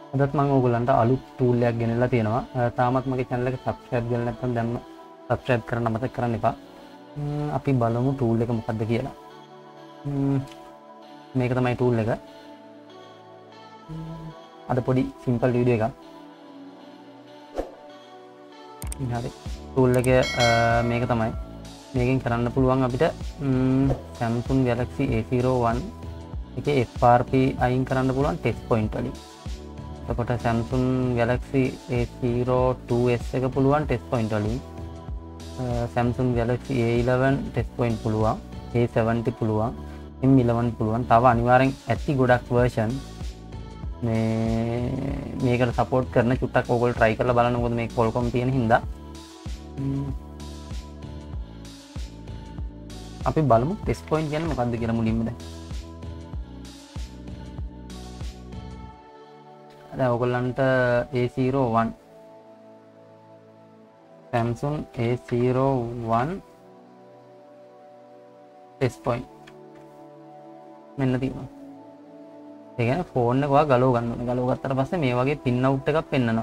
අදත් මම ඕගොල්ලන්ට අලුත් ටූල් එකක් ගෙනල්ලා තියෙනවා. තාමත් මගේ channel එක subscribe කරලා නැත්නම් දැන්ම subscribe කරන්න අමතක කරන්න එපා. අපි බලමු ටූල් එක මොකක්ද කියලා. මේක තමයි ටූල් එක. අද පොඩි simple video එකක්. හරි. ටූල් එක මේක තමයි. මේකෙන් කරන්න පුළුවන් අපිට Samsung Galaxy A01 එකේ FRP අයින් කරන්න පුළුවන් test point වලින්. එතකොට Samsung Galaxy A02s එක පුළුවන් test point වලින්. Samsung Galaxy A11 test point පුළුවන්. A70 පුළුවන්. M11 පුළුවන්. තව අනිවාර්යෙන් ඇති ගොඩක් version මේකට support කරන චුට්ටක් ඕගොල්ලෝ try කරලා බලන්න. මොකද මේක Qualcomm තියෙන හින්දා. අපි බලමු test point කියන්නේ මොකක්ද කියලා මුලින්ම දැන්. දැන් ඔයගොල්ලන්ට A01 Samsung A01 test point මෙන්න තියෙනවා. ඒ කියන්නේ ෆෝන් එක ඔයා ගලව ගන්න ඕනේ. ගලව ගත්තට පස්සේ මේ වගේ pin out එකක් පෙන්නනවා.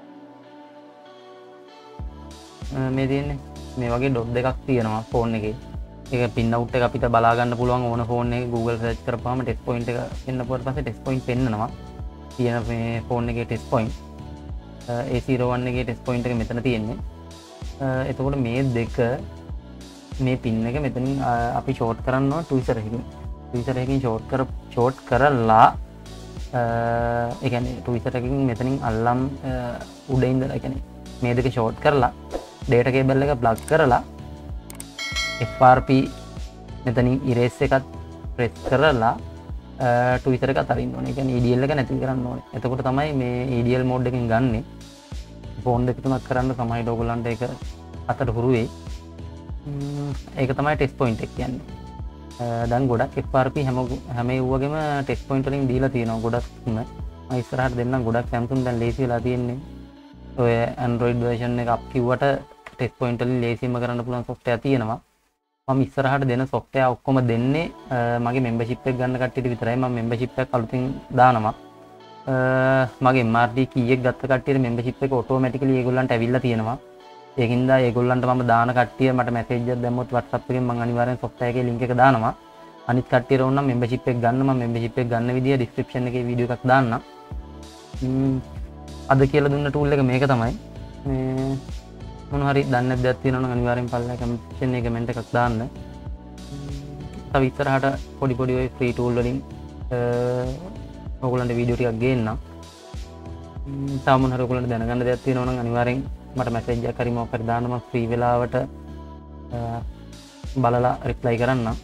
මේ තියෙන්නේ මේ වගේ dot දෙකක් තියෙනවා ෆෝන් එකේ. ඒක pin out එක අපිට බලා ගන්න පුළුවන් ඕන ෆෝන් එකේ Google search කරපුවාම test point එක පෙන්නපුවට පස්සේ test point පෙන්නනවා. තියෙන මේ ෆෝන් එකේ test point A01 එකේ test point එක මෙතන තියෙන්නේ. එතකොට මේ දෙක මේ pin එක මෙතනින් අපි short කරන්න ඕන tweezer එකකින්. tweezer එකකින් short කරලා ඒ කියන්නේ tweezer එකකින් මෙතනින් අල්ලම් උඩ ඉඳලා ඒ කියන්නේ මේ දෙක short කරලා data cable එක plug කරලා FRP මෙතනින් erase එකත් press කරලා tweezer එක අතරින්න ඕනේ. ඒ කියන්නේ EDL එක නැති කරන්න ඕනේ. එතකොට තමයි මේ EDL mode එකෙන් ගන්නෙ. ෆෝන් දෙක තුනක් කරන්න තමයි ඔයගොල්ලන්ට ඒක අතට හුරු වෙයි. ඒක තමයි test point එක කියන්නේ. දැන් ගොඩක් FRP හැම එව්වගෙම test point වලින් දීලා තියෙනවා ගොඩක් තුන. මම ඉස්සරහට දෙන්නම් ගොඩක් Samsung දැන් ලේසි වෙලා තියෙන්නේ. ඔය Android version එක අප් කිව්වට test point වලින් ලේසියෙන්ම කරන්න පුළුවන් software තියෙනවා. මම ඉස්සරහට දෙන software ඔක්කොම දෙන්නේ මගේ membership එක ගන්න කට්ටියට විතරයි. මම membership එක අලුතින් දානවා. මගේ MRD key එක ගත්ත කට්ටියට membership එක automatically ඒගොල්ලන්ට ඇවිල්ලා තියෙනවා. ඒකින්ද ඒගොල්ලන්ට මම දාන කට්ටිය මට message එකක් දැම්මොත් WhatsApp එකෙන් මම අනිවාර්යෙන් software එකේ link එක දානවා. අනිත් කට්ටියට ඕන නම් membership එක ගන්න. මම membership එක ගන්න විදිය description එකේ video එකක් දාන්නම්. අද කියලා දුන්න tool එක මේක තමයි. මේ මොන හරි දන්නේ නැද්ද දෙයක් තියෙනවා නම් අනිවාර්යෙන් පල්ලා comment section එකේ comment එකක් දාන්න. තව ඉස්සරහට පොඩි ඔය free tool වලින් ඔයගොල්ලන්ට වීඩියෝ ටිකක් ගේන්නම්. තව මොන හරි ඔයගොල්ලන්ට දැනගන්න දෙයක් තියෙනවා නම් අනිවාර්යෙන් මට මැසේජ් එකක් හරි මොකක් හරි දාන්න. මම ෆ්‍රී වෙලාවට බලලා රිප්ලයි කරන්නම්.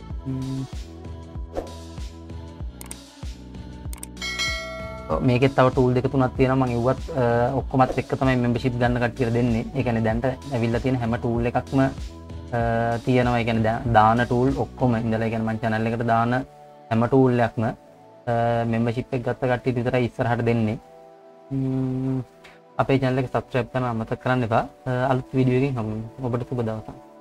මේකෙත් තව ටූල් දෙක තුනක් තියෙනවා. මම ඉව්වත් ඔක්කොමත් එක්ක තමයි membership ගන්න කට්ටියට දෙන්නේ. ඒ කියන්නේ දැන්ට ඇවිල්ලා තියෙන හැම ටූල් එකක්ම තියෙනවා. ඒ කියන්නේ දාන ටූල් ඔක්කොම ඉඳලා ඒ කියන්නේ මම channel එකට දාන හැම ටූල් එකක්ම membership එක ගත්ත කට්ටියට විතරයි ඉස්සරහට දෙන්නේ. අපේ channel එක subscribe කරන්න අමතක කරන්න එපා. අලුත් වීඩියෝ එකකින් හමු වෙමු. ඔබට සුබ දවසක්.